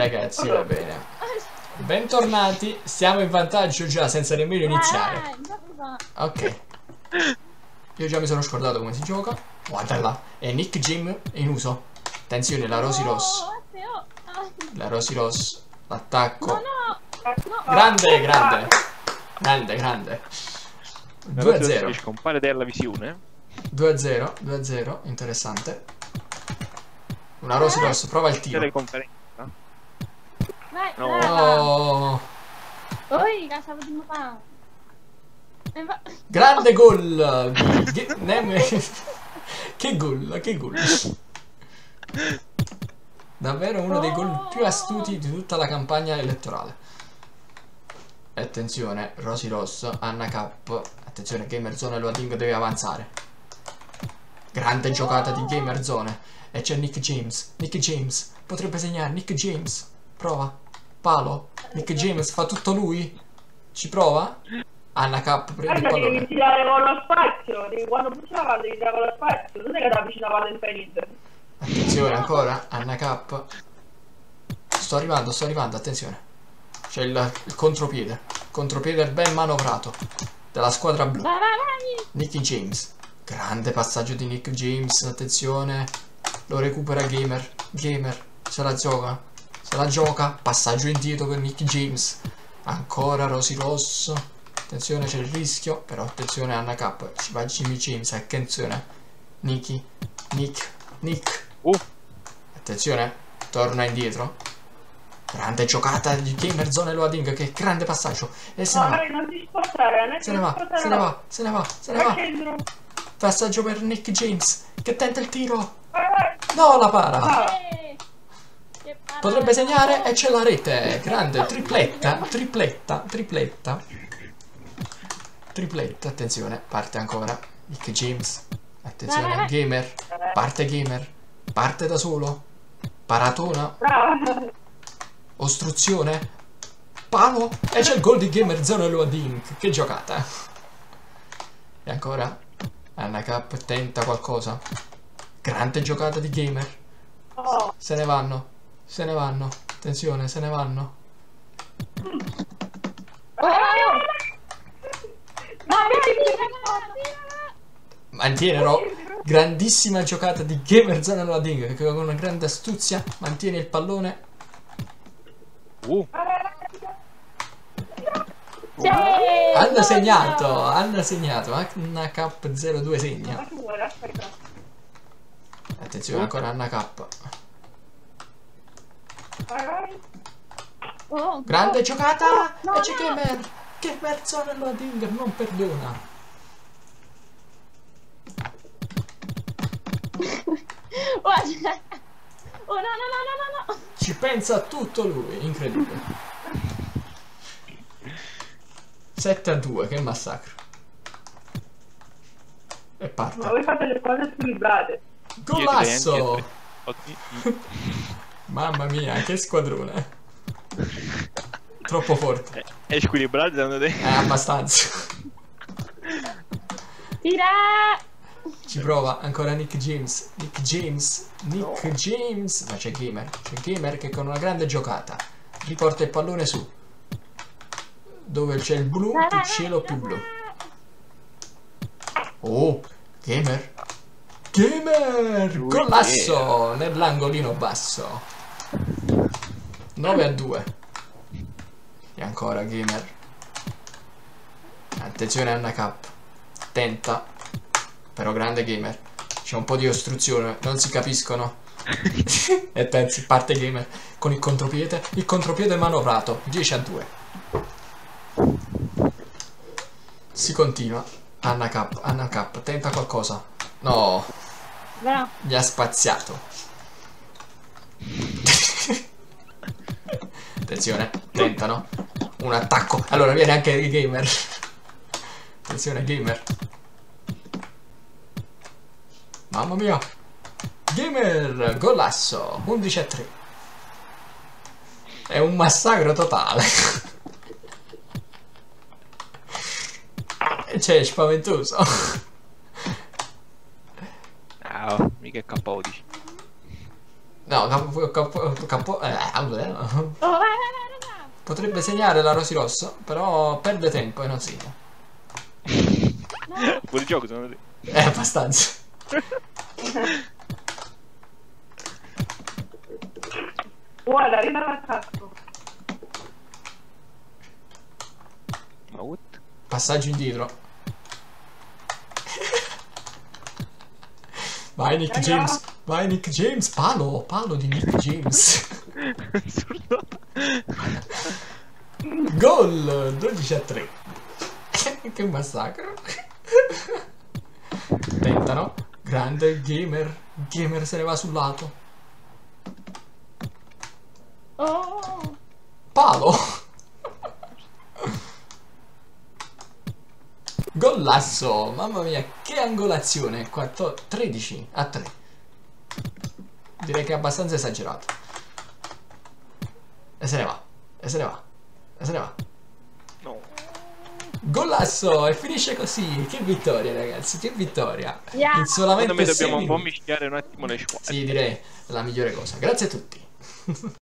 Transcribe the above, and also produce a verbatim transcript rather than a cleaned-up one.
ragazzi, va bene. Bentornati, siamo in vantaggio già senza nemmeno iniziare. Ok. Io già mi sono scordato come si gioca. Guarda là, è Nick Jim in uso. Attenzione, la Rosy Ross. La Rosy Ross. L'attacco. Grande, grande. Grande, grande. due a zero. Scompare della visione. due a zero, due a zero, interessante. Una Rosy Ross, prova il tiro. No. No. Oi, stavo di fa. Grande gol. Che gol, che gol. Davvero uno dei gol più astuti di tutta la campagna elettorale. Attenzione, Rosy Ross, Anna Cap. Attenzione, Gamerzone Loading deve avanzare. Grande giocata di Gamerzone. E c'è Nick James. Nick James potrebbe segnare. Nick James prova. Palo. Nick James fa tutto lui. Ci prova. Anna Cap prende il pallone. Devi tirare con lo spazio. Devi, quando pussi la palla devi tirare con lo spazio. Non è che da vicino alla palla infinita. Attenzione ancora. Anna Cap. Sto arrivando, sto arrivando. Attenzione. C'è il, il contropiede. Contropiede ben manovrato della squadra blu. Nick James. Grande passaggio di Nick James. Attenzione. Lo recupera Gamer. Gamer. Se la gioca. Se la gioca. Passaggio indietro per Nick James. Ancora Rosy Ross. Attenzione, c'è il rischio. Però attenzione, Anna Cap. Ci va Jimmy James. Attenzione. Nicky. Nick. Nick. Uh. Attenzione. Torna indietro. Grande giocata di Gamerzone Loading. Che grande passaggio. E se no, ne va. Non ti spostare, non se ne va. Se ne va. Se ne va. Se ne va. Passaggio per Nick James. Che tenta il tiro. No, la para. Potrebbe segnare e c'è la rete. Grande, tripletta, tripletta, tripletta. Tripletta, attenzione, parte ancora. Nick James. Attenzione, Gamer. Parte Gamer. Parte da solo. Paratona. Ostruzione. Palo. E c'è il gol di Gamerzone Loading. Che giocata. E ancora Anna Cap tenta qualcosa. Grande giocata di Gamer. Se ne vanno. Se ne vanno. Attenzione, se ne vanno. Mantienerò. Grandissima giocata di Gamerzone Loading che con una grande astuzia mantiene il pallone. Uh. Hanno segnato. Hanno segnato. Anna Cap zero due segna. Attenzione ancora Anna Cap. Grande giocata. E c'è Gamer. Gamerzone Loading non perdona. Oh no no no no no. Ci pensa a tutto lui. Incredibile. sette a due. Che massacro. E parte. Ma voi fate le cose squilibrate. Golasso. Mamma mia, che squadrone. Troppo forte. È squilibrato secondo te? Eh, abbastanza. Tira. Ci prova ancora Nick James. Nick James. Nick no. James. Ma c'è Gamer. C'è Gamer che con una grande giocata riporta il pallone su. Dove c'è il blu, il cielo più blu. Oh, Gamer. Gamer. Golasso nell'angolino basso. nove a due. E ancora Gamer. Attenzione Anna Cap. Tenta. Però grande Gamer. C'è un po' di ostruzione. Non si capiscono. E pensi, parte Gamer con il contropiede. Il contropiede manovrato. dieci a due. Si continua. Anna Cap. Anna Cap. Tenta qualcosa. No. No. Gli ha spaziato. Attenzione. Tentano. Un attacco. Allora viene anche il Gamer. Attenzione Gamer. Mamma mia. Gamer. Golasso. undici a tre. È un massacro totale. C'è spaventoso. No, mica K dodici. No, capo, capo, capo, eh, Oh, vai, vai, vai, raga. potrebbe segnare la Rosy Rosso, però perde tempo e non segna. Fuori gioco secondo te? È abbastanza. Guarda, arriva l'attacco. Ma what? Passaggio indietro. Vai Nick James, vai Nick James, palo, palo di Nick James. Assurdo. Gol, dodici a tre. Che massacro. Tentano, grande gamer, gamer se ne va sul lato. Oh. Palo. Gollasso, mamma mia, che angolazione. quattordici, tredici a tre. Direi che è abbastanza esagerato. E se ne va, e se ne va, e se ne va. No. Gollasso, e finisce così. Che vittoria, ragazzi, che vittoria. Yeah. In solamente Secondo me dobbiamo sei un po' minuti. mischiare un attimo le squadre. Sì, direi la migliore cosa. Grazie a tutti.